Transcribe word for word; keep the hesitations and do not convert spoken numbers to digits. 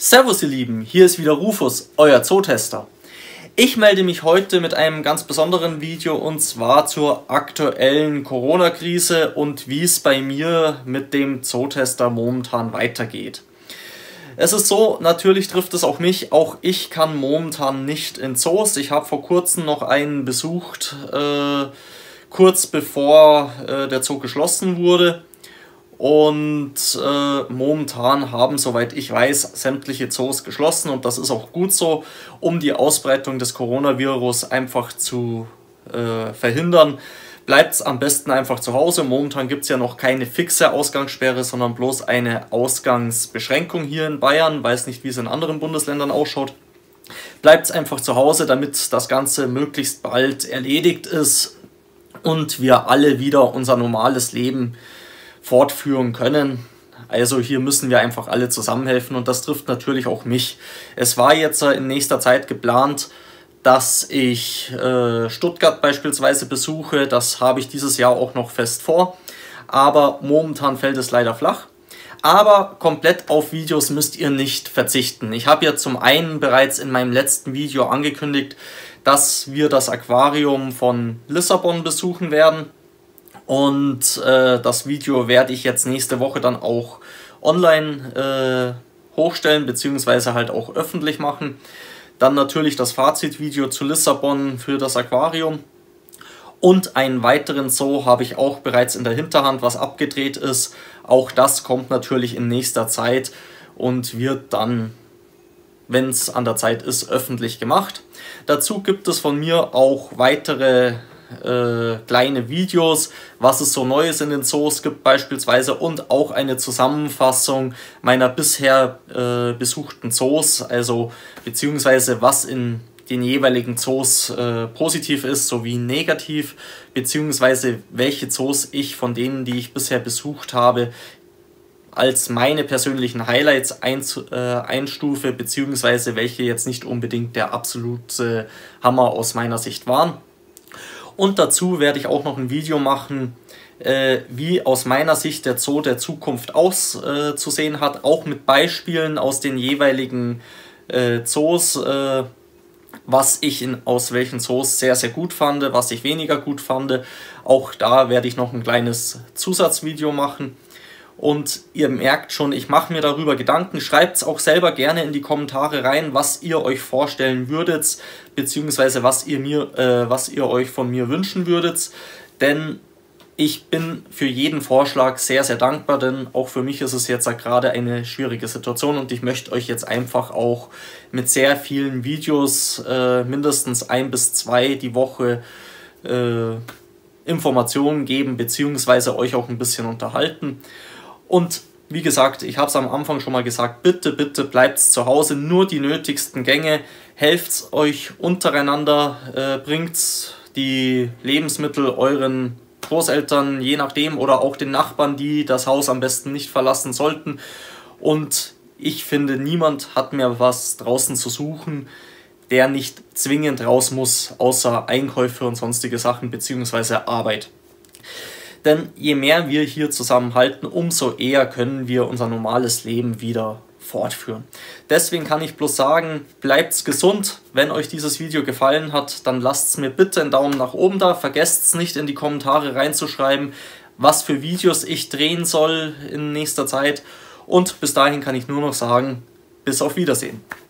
Servus ihr Lieben, hier ist wieder Rufus, euer Zootester. Ich melde mich heute mit einem ganz besonderen Video und zwar zur aktuellen Corona-Krise und wie es bei mir mit dem Zootester momentan weitergeht. Es ist so, natürlich trifft es auch mich, auch ich kann momentan nicht in Zoos. Ich habe vor kurzem noch einen besucht, äh, kurz bevor äh, der Zoo geschlossen wurde. Und äh, momentan haben, soweit ich weiß, sämtliche Zoos geschlossen und das ist auch gut so, um die Ausbreitung des Coronavirus einfach zu äh, verhindern. Bleibt es am besten einfach zu Hause. Momentan gibt es ja noch keine fixe Ausgangssperre, sondern bloß eine Ausgangsbeschränkung hier in Bayern. Weiß nicht, wie es in anderen Bundesländern ausschaut. Bleibt es einfach zu Hause, damit das Ganze möglichst bald erledigt ist und wir alle wieder unser normales Leben fortführen können. Also hier müssen wir einfach alle zusammenhelfen und das trifft natürlich auch mich. Es war jetzt in nächster Zeit geplant, dass ich äh, Stuttgart beispielsweise besuche. Das habe ich dieses Jahr auch noch fest vor. Aber momentan fällt es leider flach. Aber komplett auf Videos müsst ihr nicht verzichten. Ich habe ja zum einen bereits in meinem letzten Video angekündigt, dass wir das Aquarium von Lissabon besuchen werden. Und äh, das Video werde ich jetzt nächste Woche dann auch online äh, hochstellen, beziehungsweise halt auch öffentlich machen. Dann natürlich das Fazitvideo zu Lissabon für das Aquarium. Und einen weiteren Zoo habe ich auch bereits in der Hinterhand, was abgedreht ist. Auch das kommt natürlich in nächster Zeit und wird dann, wenn es an der Zeit ist, öffentlich gemacht. Dazu gibt es von mir auch weitere Äh, kleine Videos, was es so Neues in den Zoos gibt beispielsweise und auch eine Zusammenfassung meiner bisher äh, besuchten Zoos, also beziehungsweise was in den jeweiligen Zoos äh, positiv ist sowie negativ, beziehungsweise welche Zoos ich von denen, die ich bisher besucht habe, als meine persönlichen Highlights einstufe, beziehungsweise welche jetzt nicht unbedingt der absolute Hammer aus meiner Sicht waren. Und dazu werde ich auch noch ein Video machen, äh, wie aus meiner Sicht der Zoo der Zukunft auszusehen äh, hat, auch mit Beispielen aus den jeweiligen äh, Zoos, äh, was ich in, aus welchen Zoos sehr, sehr gut fand, was ich weniger gut fand. Auch da werde ich noch ein kleines Zusatzvideo machen. Und ihr merkt schon, ich mache mir darüber Gedanken. Schreibt es auch selber gerne in die Kommentare rein, was ihr euch vorstellen würdet, beziehungsweise was ihr, mir, äh, was ihr euch von mir wünschen würdet. Denn ich bin für jeden Vorschlag sehr, sehr dankbar, denn auch für mich ist es jetzt gerade eine schwierige Situation und ich möchte euch jetzt einfach auch mit sehr vielen Videos, äh, mindestens ein bis zwei die Woche, äh, Informationen geben, beziehungsweise euch auch ein bisschen unterhalten. Und wie gesagt, ich habe es am Anfang schon mal gesagt, bitte, bitte bleibt zu Hause, nur die nötigsten Gänge, helft euch untereinander, äh, bringt die Lebensmittel euren Großeltern, je nachdem, oder auch den Nachbarn, die das Haus am besten nicht verlassen sollten. Und ich finde, niemand hat mehr was draußen zu suchen, der nicht zwingend raus muss, außer Einkäufe und sonstige Sachen, beziehungsweise Arbeit. Denn je mehr wir hier zusammenhalten, umso eher können wir unser normales Leben wieder fortführen. Deswegen kann ich bloß sagen, bleibt gesund. Wenn euch dieses Video gefallen hat, dann lasst mir bitte einen Daumen nach oben da. Vergesst es nicht in die Kommentare reinzuschreiben, was für Videos ich drehen soll in nächster Zeit. Und bis dahin kann ich nur noch sagen, bis auf Wiedersehen.